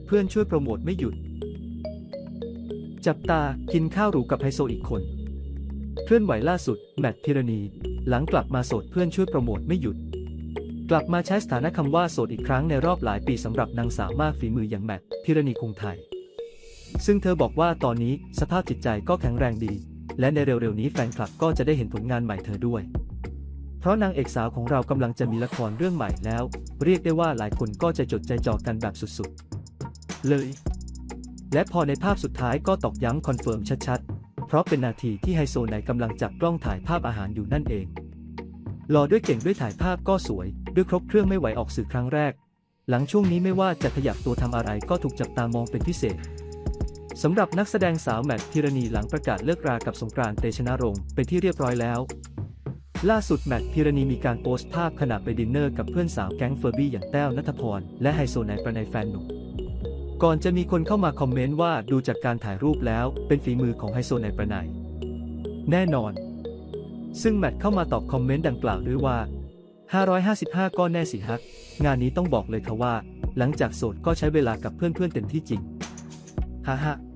เพื่อนช่วยโปรโมทไม่หยุดจับตากินข้าวหรูกับไฮโซอีกคนเคลื่อนไหวล่าสุดแมทพิรณีหลังกลับมาโสดเพื่อนช่วยโปรโมทไม่หยุดกลับมาใช้สถานะคำว่าโสดอีกครั้งในรอบหลายปีสำหรับนางสาวมากฝีมืออย่างแมทพิรณีคงไทยซึ่งเธอบอกว่าตอนนี้สภาพจิตใจก็แข็งแรงดีและในเร็วๆนี้แฟนคลับก็จะได้เห็นผลงานใหม่เธอด้วยเพราะนางเอกสาวของเรากำลังจะมีละครเรื่องใหม่แล้วเรียกได้ว่าหลายคนก็จะจดใจจ่อกันแบบสุดๆเลยและพอในภาพสุดท้ายก็ตอกย้ำคอนเฟิร์มชัดๆเพราะเป็นนาทีที่ไฮโซไหนกำลังจับกล้องถ่ายภาพอาหารอยู่นั่นเองหล่อด้วยเก่งด้วยถ่ายภาพก็สวยด้วยครบเครื่องไม่ไหวออกสื่อครั้งแรกหลังช่วงนี้ไม่ว่าจะขยับตัวทำอะไรก็ถูกจับตามองเป็นพิเศษสำหรับนักแสดงสาวแมทพิรณีหลังประกาศเลิกรากับสงกรานต์ เตชะนรงค์เป็นที่เรียบร้อยแล้วล่าสุดแมทพิรณีมีการโพสต์ภาพขณะไปดินเนอร์กับเพื่อนสาวแก๊งเฟอร์บี้อย่างแต้วณัฐพรและไฮโซไหนประนายแฟนหนุ่มก่อนจะมีคนเข้ามาคอมเมนต์ว่าดูจากการถ่ายรูปแล้วเป็นฝีมือของไฮโซไหนประนายแน่นอนซึ่งแมทเข้ามาตอบคอมเมนต์ดังกล่าวด้วยว่า555ก็แน่สิฮักงานนี้ต้องบอกเลยค่ะว่าหลังจากโสดก็ใช้เวลากับเพื่อนๆเต็มที่จริงฮ่า